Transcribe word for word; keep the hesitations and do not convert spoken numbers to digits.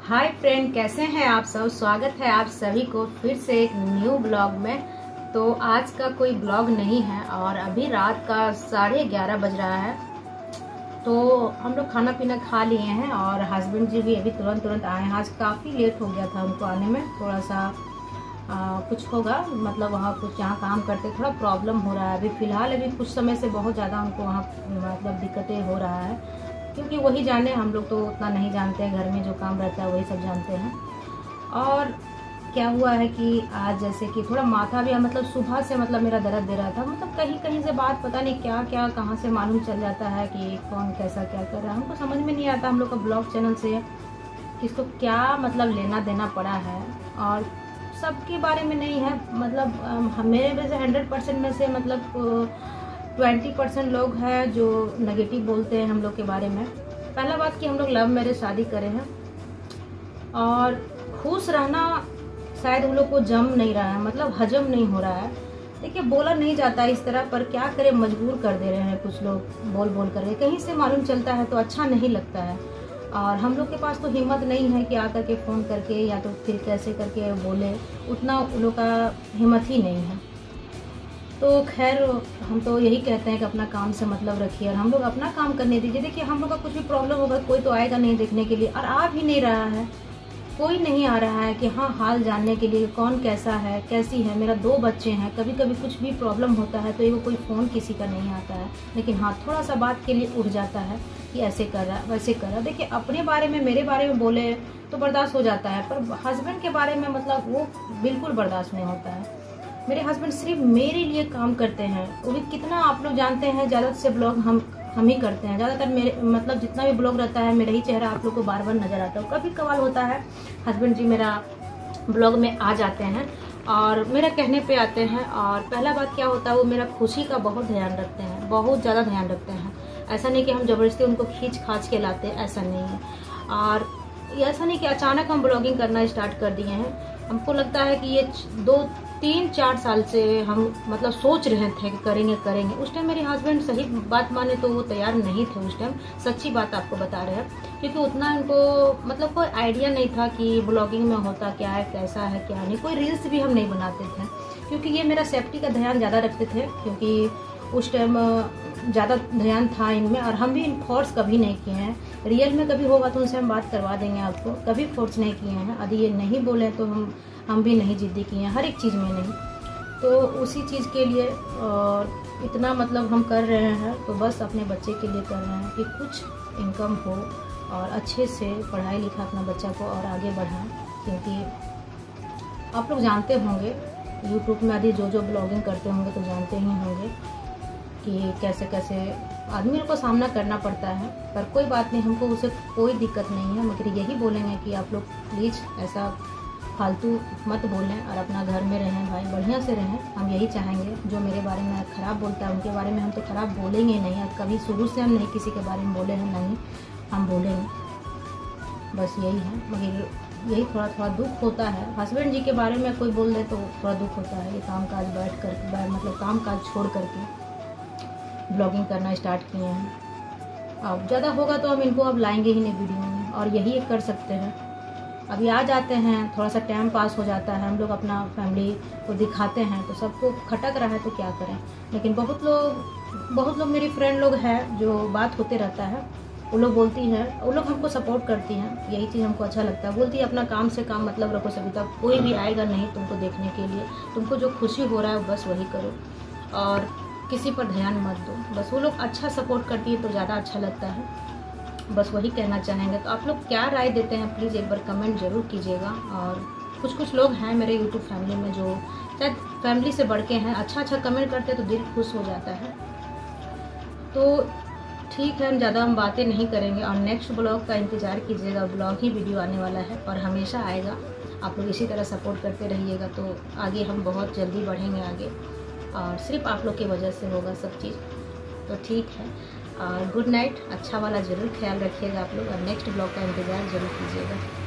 Hi friend, कैसे हैं आप सब। स्वागत है आप सभी को फिर से एक न्यू ब्लॉग में। तो आज का कोई ब्लॉग नहीं है और अभी रात का साढ़े ग्यारह बज रहा है। तो हम लोग खाना पीना खा लिए हैं और हस्बैंड जी भी अभी तुरंत तुरंत आए हैं। आज काफ़ी लेट हो गया था उनको आने में, थोड़ा सा आ, कुछ होगा, मतलब वहाँ कुछ जहाँ काम करते थोड़ा प्रॉब्लम हो रहा है अभी फ़िलहाल। अभी कुछ समय से बहुत ज़्यादा उनको वहाँ मतलब दिक्कतें हो रहा है, क्योंकि वही जाने, हम लोग तो उतना नहीं जानते हैं, घर में जो काम रहता है वही सब जानते हैं। और क्या हुआ है कि आज जैसे कि थोड़ा माथा भी मतलब सुबह से मतलब मेरा दर्द दे रहा था, मतलब कहीं कहीं से बात पता नहीं क्या क्या कहाँ से मालूम चल जाता है कि कौन कैसा क्या कर रहा है, हमको समझ में नहीं आता। हम लोग का ब्लॉग चैनल से किसको क्या मतलब लेना देना पड़ा है और सबके बारे में नहीं है, मतलब मेरे वैसे हंड्रेड परसेंट में से मतलब ट्वेंटी परसेंट लोग हैं जो नेगेटिव बोलते हैं हम लोग के बारे में। पहला बात कि हम लोग लव मैरिज शादी करे हैं और खुश रहना शायद उन लोग को जम नहीं रहा है, मतलब हजम नहीं हो रहा है। देखिए, बोला नहीं जाता इस तरह, पर क्या करें, मजबूर कर दे रहे हैं कुछ लोग बोल बोल कर। कहीं से मालूम चलता है तो अच्छा नहीं लगता है और हम लोग के पास तो हिम्मत नहीं है कि आकर के फ़ोन करके या तो फिर कैसे करके बोले, उतना उन लोग का हिम्मत ही नहीं है। तो खैर, हम तो यही कहते हैं कि अपना काम से मतलब रखिए और हम लोग अपना काम करने दीजिए। देखिए, हम लोग का कुछ भी प्रॉब्लम होगा कोई तो आएगा नहीं देखने के लिए, और आ भी नहीं रहा है, कोई नहीं आ रहा है कि हाँ हाल जानने के लिए कौन कैसा है कैसी है। मेरा दो बच्चे हैं, कभी कभी कुछ भी प्रॉब्लम होता है तो ये कोई फ़ोन किसी का नहीं आता है, लेकिन हाँ थोड़ा सा बात के लिए उठ जाता है कि ऐसे कर रहा वैसे कर रहा। देखिए, अपने बारे में मेरे बारे में बोले तो बर्दाश्त हो जाता है, पर हस्बैंड के बारे में मतलब वो बिल्कुल बर्दाश्त नहीं होता है। मेरे हस्बैंड सिर्फ मेरे लिए काम करते हैं, वो भी कितना आप लोग जानते हैं, ज़्यादा से ब्लॉग हम हम ही करते हैं। ज़्यादातर मेरे मतलब जितना भी ब्लॉग रहता है मेरा ही चेहरा आप लोग को बार बार नज़र आता है। कभी कभार होता है हस्बैंड जी मेरा ब्लॉग में आ जाते हैं और मेरा कहने पे आते हैं, और पहला बात क्या होता है, वो मेरा खुशी का बहुत ध्यान रखते हैं, बहुत ज़्यादा ध्यान रखते हैं। ऐसा नहीं कि हम ज़बरदस्ती उनको खींच खाच के लाते, ऐसा नहीं है। और ऐसा नहीं कि अचानक हम ब्लॉगिंग करना स्टार्ट कर दिए हैं। हमको लगता है कि ये दो तीन चार साल से हम मतलब सोच रहे थे कि करेंगे करेंगे। उस टाइम मेरे हस्बैंड सही बात माने तो वो तैयार नहीं थे उस टाइम, सच्ची बात आपको बता रहे हैं, क्योंकि उतना उनको मतलब कोई आइडिया नहीं था कि ब्लॉगिंग में होता क्या है कैसा है क्या नहीं। कोई रील्स भी हम नहीं बनाते थे, क्योंकि ये मेरा सेफ्टी का ध्यान ज़्यादा रखते थे, क्योंकि उस टाइम ज़्यादा ध्यान था इनमें। और हम भी इन फोर्स कभी नहीं किए हैं, रियल में कभी होगा तो उनसे हम बात करवा देंगे आपको, कभी फोर्स नहीं किए हैं। यदि ये नहीं बोले तो हम हम भी नहीं जिद्दी किए हैं, हर एक चीज़ में नहीं। तो उसी चीज़ के लिए और इतना मतलब हम कर रहे हैं, तो बस अपने बच्चे के लिए कर रहे हैं कि कुछ इनकम हो और अच्छे से पढ़ाई लिखा अपना बच्चा को और आगे बढ़ाएं। क्योंकि आप लोग जानते होंगे यूट्यूब में यदि जो जो ब्लॉगिंग करते होंगे तो जानते ही होंगे कि कैसे कैसे आदमी को सामना करना पड़ता है। पर कोई बात नहीं, हमको उसे कोई दिक्कत नहीं है, मगर यही बोलेंगे कि आप लोग प्लीज़ ऐसा फालतू मत बोलें और अपना घर में रहें भाई, बढ़िया से रहें। हम यही चाहेंगे। जो मेरे बारे में ख़राब बोलता है उनके बारे में हम तो ख़राब बोलेंगे नहीं, और कभी शुरू से हम नहीं किसी के बारे में बोले हैं, नहीं हम बोलेंगे, बस यही है। मगर यही थोड़ा थोड़ा दुख होता है, हस्बैंड जी के बारे में कोई बोल दे तो थोड़ा दुख होता है। ये काम काज बैठ कर मतलब काम काज छोड़ करके ब्लॉगिंग करना स्टार्ट किए हैं। अब ज़्यादा होगा तो हम इनको अब लाएंगे ही नहीं वीडियो में, और यही कर सकते हैं। अभी आ जाते हैं, थोड़ा सा टाइम पास हो जाता है, हम लोग अपना फैमिली को दिखाते हैं, तो सबको खटक रहा है तो क्या करें। लेकिन बहुत लोग बहुत लोग मेरी फ्रेंड लोग हैं जो बात होते रहता है, वो लोग बोलती हैं, वो लोग हमको सपोर्ट करती हैं, यही चीज़ हमको अच्छा लगता है। बोलती है अपना काम से काम मतलब रखो, सविता कोई भी आएगा नहीं तुमको देखने के लिए, तुमको जो खुशी हो रहा है बस वही करो और किसी पर ध्यान मत दो। बस वो लोग अच्छा सपोर्ट करती है तो ज़्यादा अच्छा लगता है, बस वही कहना चाहेंगे। तो आप लोग क्या राय देते हैं प्लीज़ एक बार कमेंट ज़रूर कीजिएगा। और कुछ कुछ लोग हैं मेरे यूट्यूब फैमिली में जो शायद फैमिली से बढ़ के हैं, अच्छा अच्छा कमेंट करते हैं तो दिल खुश हो जाता है। तो ठीक है, हम ज़्यादा हम बातें नहीं करेंगे और नेक्स्ट ब्लॉग का इंतज़ार कीजिएगा। ब्लॉग ही वीडियो आने वाला है और हमेशा आएगा। आप लोग इसी तरह सपोर्ट करते रहिएगा तो आगे हम बहुत जल्दी बढ़ेंगे आगे, और सिर्फ आप लोग की वजह से होगा सब चीज़। तो ठीक है, और गुड नाइट। अच्छा वाला ज़रूर ख्याल रखिएगा आप लोग, और नेक्स्ट ब्लॉग का इंतज़ार ज़रूर कीजिएगा।